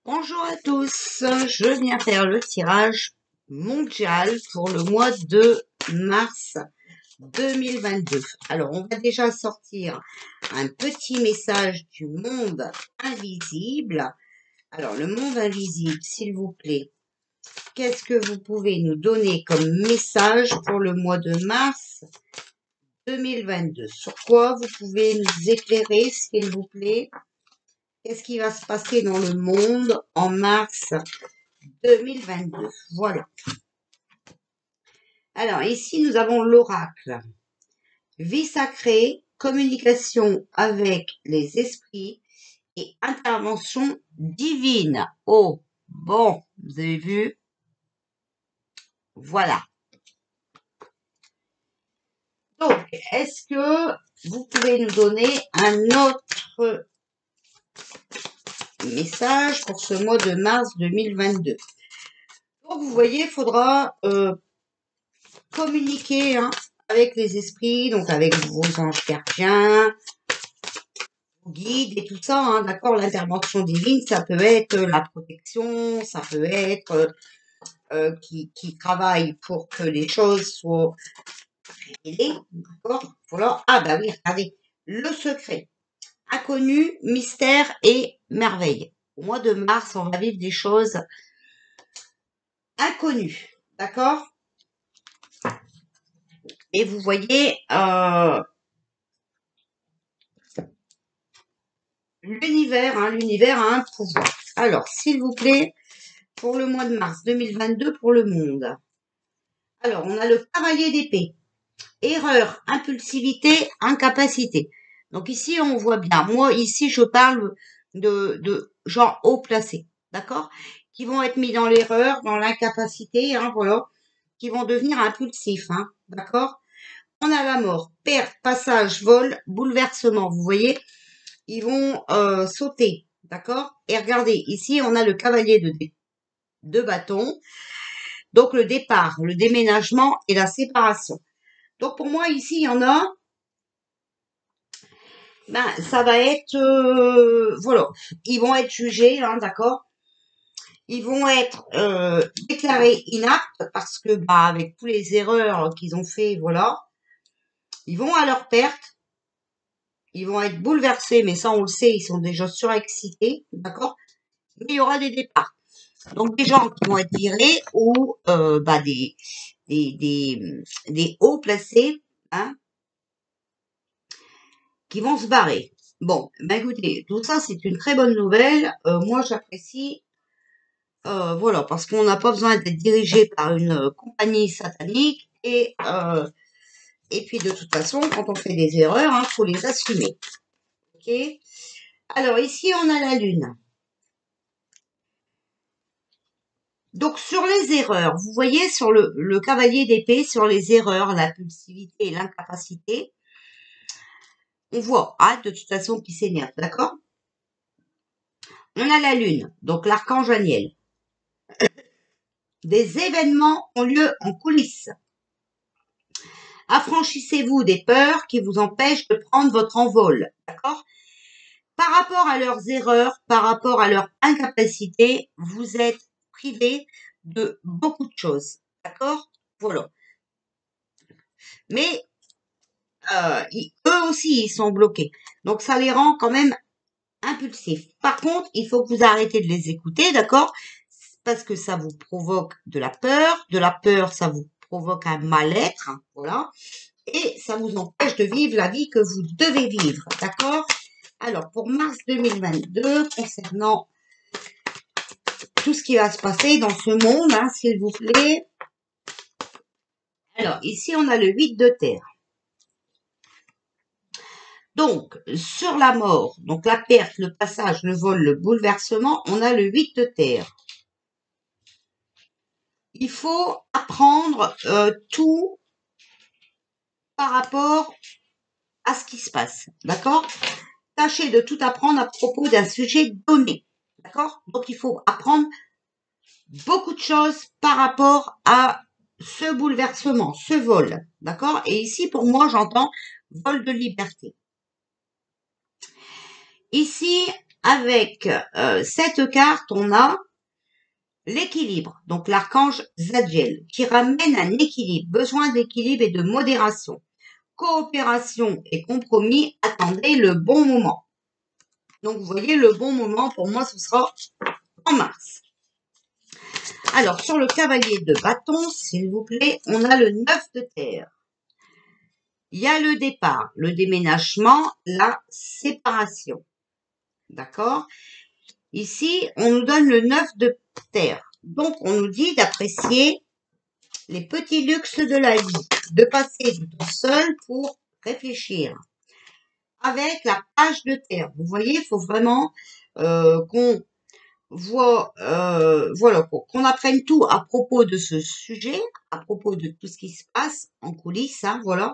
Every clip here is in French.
Bonjour à tous, je viens faire le tirage mondial pour le mois de mars 2022. Alors, on va déjà sortir un petit message du monde invisible. Alors, le monde invisible, s'il vous plaît, qu'est-ce que vous pouvez nous donner comme message pour le mois de mars 2022? Sur quoi vous pouvez nous éclairer, s'il vous plaît? Qu'est-ce qui va se passer dans le monde en mars 2022? Voilà. Alors, ici, nous avons l'oracle. Vie sacrée, communication avec les esprits et intervention divine. Oh, bon, vous avez vu? Voilà. Donc, est-ce que vous pouvez nous donner un autre message pour ce mois de mars 2022? Donc, vous voyez, il faudra communiquer avec les esprits, donc avec vos anges gardiens, vos guides et tout ça, d'accord. L'intervention divine, ça peut être la protection, ça peut être qui travaille pour que les choses soient révélées, d'accord. Voilà. Ah bah oui, regardez, le secret, inconnu, mystère et merveille. Au mois de mars, on va vivre des choses inconnues, d'accord. Et vous voyez, l'univers a un pouvoir. Alors, s'il vous plaît, pour le mois de mars 2022, pour le monde. Alors, on a le cavalier d'épée. Erreur, impulsivité, incapacité. Donc ici, on voit bien. Moi, ici, je parle de gens haut placés, d'accord? Qui vont être mis dans l'erreur, dans l'incapacité, voilà. Qui vont devenir impulsifs, d'accord? On a la mort, perte, passage, vol, bouleversement. Vous voyez? Ils vont sauter, d'accord? Et regardez, ici, on a le cavalier de bâton. Donc, le départ, le déménagement et la séparation. Donc, pour moi, ici, il y en a, ça va être, voilà, ils vont être jugés, d'accord? Ils vont être déclarés inaptes parce que, avec tous les erreurs qu'ils ont fait, voilà, ils vont à leur perte. Ils vont être bouleversés, mais ça, on le sait, ils sont déjà surexcités, d'accord? Mais il y aura des départs. Donc, des gens qui vont être virés ou des hauts placés, qui vont se barrer. Bon, écoutez, tout ça, c'est une très bonne nouvelle. Moi, j'apprécie, voilà, parce qu'on n'a pas besoin d'être dirigé par une compagnie satanique. Et puis, de toute façon, quand on fait des erreurs, faut les assumer. Ok. Alors, ici, on a la Lune. Donc, sur les erreurs, vous voyez sur le cavalier d'épée, sur les erreurs, l'impulsivité et l'incapacité, on voit, de toute façon, qui s'énerve, d'accord? On a la Lune, donc l'archange Aniel. Des événements ont lieu en coulisses. Affranchissez-vous des peurs qui vous empêchent de prendre votre envol, d'accord? Par rapport à leurs erreurs, par rapport à leur incapacité, vous êtes privé de beaucoup de choses, d'accord? Voilà. Mais eux aussi, ils sont bloqués. Donc, ça les rend quand même impulsifs. Par contre, il faut que vous arrêtez de les écouter, d'accord? Parce que ça vous provoque de la peur, ça vous provoque un mal-être, voilà. Et ça vous empêche de vivre la vie que vous devez vivre, d'accord? Alors, pour mars 2022, concernant tout ce qui va se passer dans ce monde, s'il vous plaît. Alors, ici, on a le 8 de terre. Donc, sur la mort, donc la perte, le passage, le vol, le bouleversement, on a le 8 de terre. Il faut apprendre tout par rapport à ce qui se passe, d'accord? Tâchez de tout apprendre à propos d'un sujet donné, d'accord? Donc, il faut apprendre beaucoup de choses par rapport à ce bouleversement, ce vol, d'accord? Et ici, pour moi, j'entends vol de liberté. Ici, avec cette carte, on a l'équilibre, donc l'archange Zadkiel, qui ramène un équilibre, besoin d'équilibre et de modération. Coopération et compromis, attendez le bon moment. Donc, vous voyez, le bon moment, pour moi, ce sera en mars. Alors, sur le cavalier de bâton, s'il vous plaît, on a le 9 de terre. Il y a le départ, le déménagement, la séparation. D'accord? Ici, on nous donne le 9 de terre. Donc, on nous dit d'apprécier les petits luxes de la vie, de passer du temps seul pour réfléchir. Avec la page de terre, vous voyez, il faut vraiment qu'on voit, voilà, qu'on apprenne tout à propos de ce sujet, à propos de tout ce qui se passe en coulisses, hein, voilà.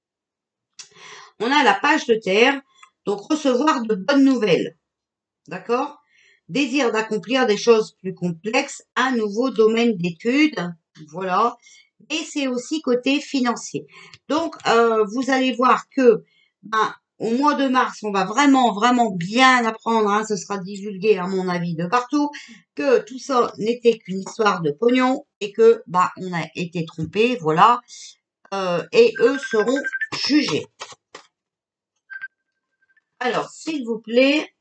On a la page de terre, donc recevoir de bonnes nouvelles, d'accord? Désir d'accomplir des choses plus complexes, un nouveau domaine d'études, voilà. Et c'est aussi côté financier. Donc, vous allez voir que, au mois de mars, on va vraiment, vraiment bien apprendre, hein, ce sera divulgué à mon avis de partout, que tout ça n'était qu'une histoire de pognon et que, on a été trompé, voilà, et eux seront jugés. Alors, s'il vous plaît,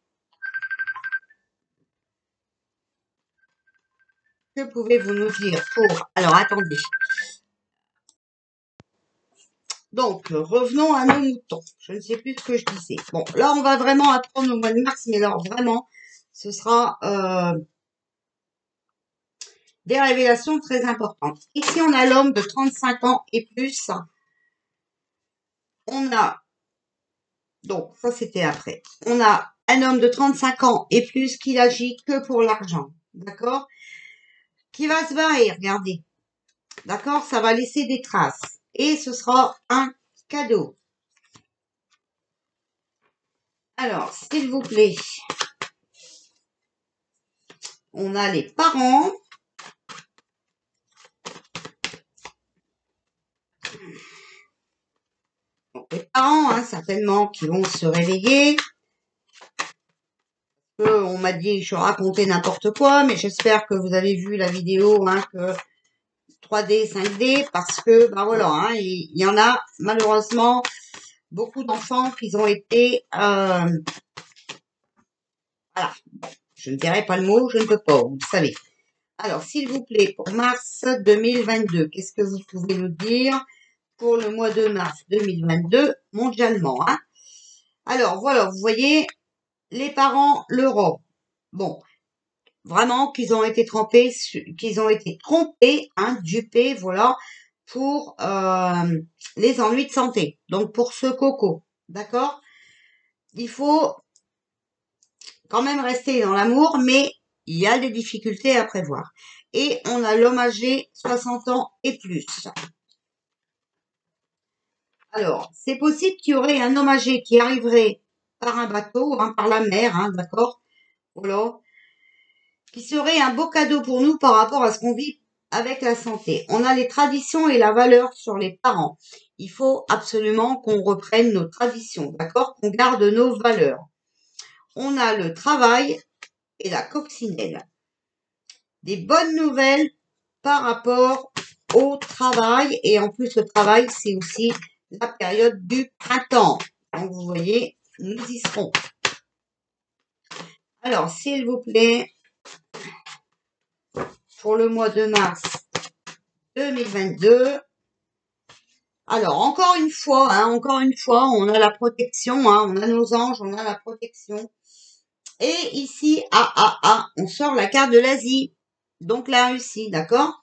que pouvez-vous nous dire pour... Alors, attendez. Donc, revenons à nos moutons. Je ne sais plus ce que je disais. Bon, là, on va vraiment apprendre au mois de mars, mais alors vraiment, ce sera des révélations très importantes. Ici, on a l'homme de 35 ans et plus. On a, donc ça c'était après, on a un homme de 35 ans et plus qui n'agit que pour l'argent, d'accord? Qui va se barrer, regardez. D'accord? Ça va laisser des traces. Et ce sera un cadeau. Alors, s'il vous plaît, on a les parents. Donc, les parents, hein, certainement, qui vont se réveiller. On m'a dit, je racontais n'importe quoi, mais j'espère que vous avez vu la vidéo, hein, que 3D, 5D, parce que, voilà, hein, il y en a, malheureusement, beaucoup d'enfants qui ont été, voilà, je ne dirai pas le mot, je ne peux pas, vous le savez. Alors, s'il vous plaît, pour mars 2022, qu'est-ce que vous pouvez nous dire pour le mois de mars 2022, mondialement, hein? Alors, voilà, vous voyez, les parents, l'euro. Bon, vraiment qu'ils ont été trompés, hein, dupés, voilà, pour les ennuis de santé. Donc, pour ce coco, d'accord? Il faut quand même rester dans l'amour, mais il y a des difficultés à prévoir. Et on a l'homme âgé 60 ans et plus. Alors, c'est possible qu'il y aurait un homme âgé qui arriverait par un bateau, hein, par la mer, hein, d'accord? Voilà. Qui serait un beau cadeau pour nous par rapport à ce qu'on vit avec la santé. On a les traditions et la valeur sur les parents. Il faut absolument qu'on reprenne nos traditions, d'accord? Qu'on garde nos valeurs. On a le travail et la coccinelle. Des bonnes nouvelles par rapport au travail. Et en plus, le travail, c'est aussi la période du printemps. Donc, vous voyez, nous y serons. Alors, s'il vous plaît, pour le mois de mars 2022, alors, encore une fois, on a la protection, hein, on a nos anges, on a la protection. Et ici, on sort la carte de l'Asie. Donc, la Russie, d'accord?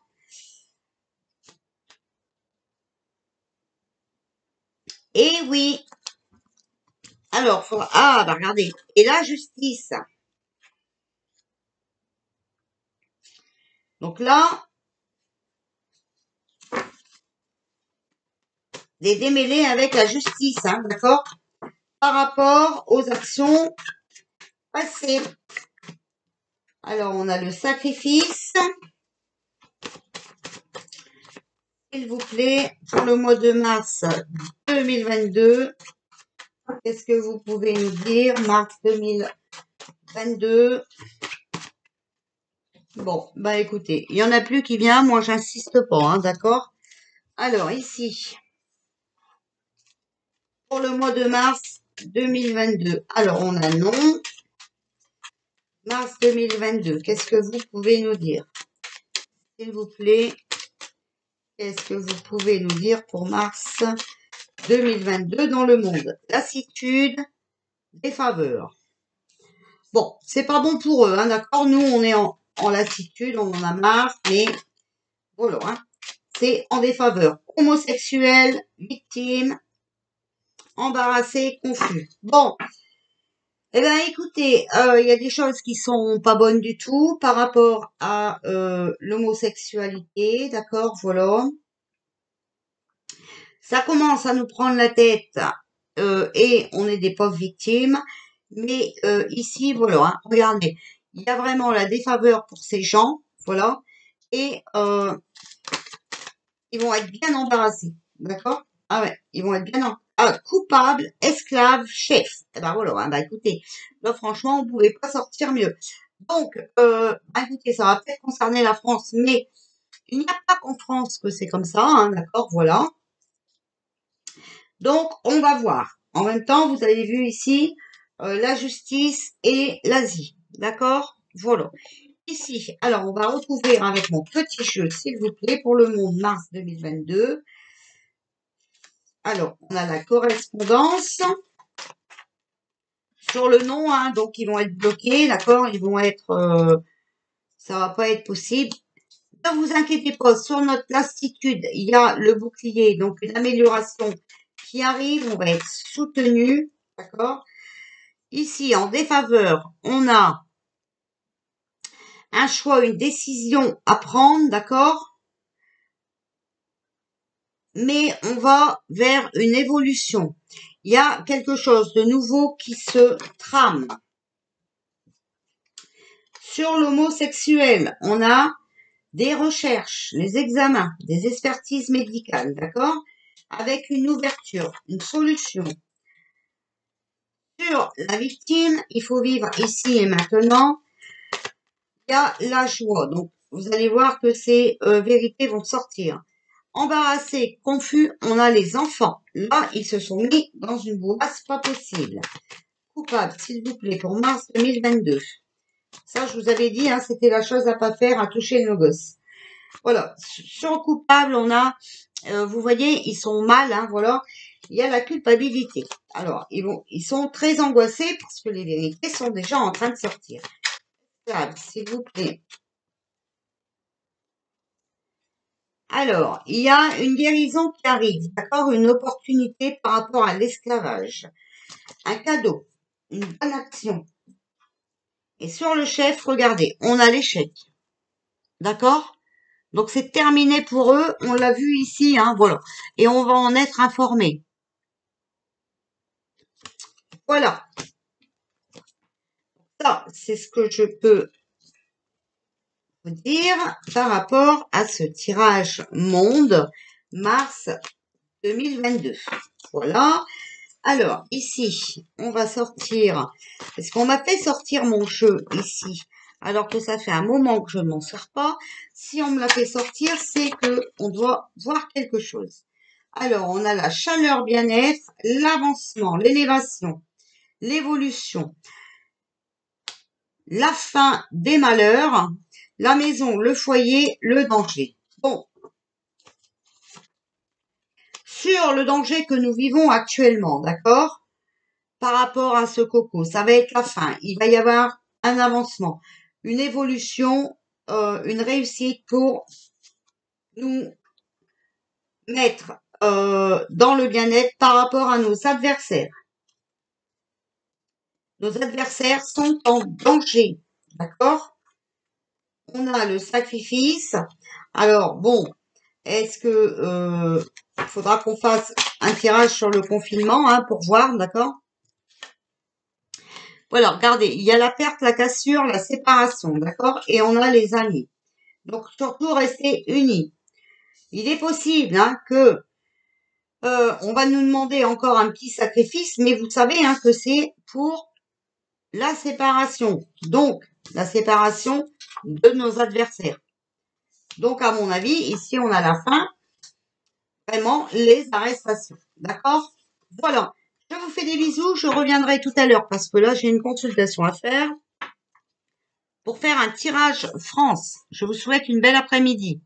Et oui. Alors, regardez. Et la justice. Donc là, des démêlés avec la justice, hein, d'accord? Par rapport aux actions passées. Alors, on a le sacrifice. S'il vous plaît, pour le mois de mars 2022, qu'est-ce que vous pouvez nous dire? Mars 2022. 22. Bon, bah écoutez, il y en a plus qui vient, moi j'insiste pas, hein, d'accord? Alors ici, pour le mois de mars 2022. Alors on a non, mars 2022. Qu'est-ce que vous pouvez nous dire? S'il vous plaît, qu'est-ce que vous pouvez nous dire pour mars 2022 dans le monde? Lassitude, des faveurs. Bon, c'est pas bon pour eux, hein, d'accord? Nous, on est en lassitude, on en a marre, mais voilà, hein, c'est en défaveur. Homosexuel, victime, embarrassé, confus. Bon, eh ben écoutez, il y a des choses qui sont pas bonnes du tout par rapport à l'homosexualité, d'accord? Voilà. Ça commence à nous prendre la tête et on est des pauvres victimes. Mais ici, voilà, hein, regardez, il y a vraiment la défaveur pour ces gens, voilà, et ils vont être bien embarrassés, d'accord? Ah ouais, ils vont être bien coupables, esclaves, chefs. Eh ben voilà, hein, bah écoutez, là franchement, on pouvait pas sortir mieux. Donc, bah, écoutez, ça va peut-être concerner la France, mais il n'y a pas qu'en France que c'est comme ça, hein, d'accord, voilà. Donc, on va voir. En même temps, vous avez vu ici la justice et l'Asie. D'accord? Voilà. Ici, alors on va recouvrir avec mon petit jeu, s'il vous plaît, pour le monde mars 2022. Alors, on a la correspondance sur le nom, hein, donc ils vont être bloqués, d'accord? Ils vont être, ça va pas être possible. Ne vous inquiétez pas, sur notre lassitude, il y a le bouclier, donc une amélioration qui arrive, on va être soutenu, d'accord? Ici, en défaveur, on a un choix, une décision à prendre, d'accord? Mais on va vers une évolution. Il y a quelque chose de nouveau qui se trame. Sur l'homosexuel, on a des recherches, les examens, des expertises médicales, d'accord? Avec une ouverture, une solution. Sur la victime, il faut vivre ici et maintenant. Il y a la joie. Donc, vous allez voir que ces vérités vont sortir. Embarrassés, confus, on a les enfants. Là, ils se sont mis dans une boîte, pas possible. Coupable, s'il vous plaît, pour mars 2022. Ça, je vous avais dit, hein, c'était la chose à pas faire, à toucher nos gosses. Voilà. Sur le coupable, on a, vous voyez, ils sont mal, hein, voilà. Il y a la culpabilité. Alors, ils sont très angoissés parce que les vérités sont déjà en train de sortir. Coupable, s'il vous plaît. Alors, il y a une guérison qui arrive, d'accord? Une opportunité par rapport à l'esclavage. Un cadeau, une bonne action. Et sur le chef, regardez, on a l'échec. D'accord? Donc c'est terminé pour eux, on l'a vu ici, hein, voilà. Et on va en être informé. Voilà. Ça, c'est ce que je peux vous dire par rapport à ce tirage monde mars 2022. Voilà. Alors, ici, on va sortir, parce qu'on m'a fait sortir mon jeu ici, alors que ça fait un moment que je ne m'en sors pas. Si on me l'a fait sortir, c'est que on doit voir quelque chose. Alors, on a la chaleur bien-être, l'avancement, l'élévation, l'évolution, la fin des malheurs, la maison, le foyer, le danger. Bon. Sur le danger que nous vivons actuellement, d'accord? Par rapport à ce coco, ça va être la fin. Il va y avoir un avancement, une évolution, une réussite pour nous mettre dans le bien-être par rapport à nos adversaires. Nos adversaires sont en danger, d'accord? On a le sacrifice. Alors bon, est-ce que faudra qu'on fasse un tirage sur le confinement, hein, pour voir, d'accord? Voilà, regardez, il y a la perte, la cassure, la séparation, d'accord? Et on a les amis. Donc, surtout, rester unis. Il est possible, hein, que on va nous demander encore un petit sacrifice, mais vous savez, hein, que c'est pour la séparation. Donc, la séparation de nos adversaires. Donc, à mon avis, ici, on a la fin. Vraiment, les arrestations. D'accord? Voilà. Je vous fais des bisous. Je reviendrai tout à l'heure parce que là, j'ai une consultation à faire pour faire un tirage France. Je vous souhaite une belle après-midi.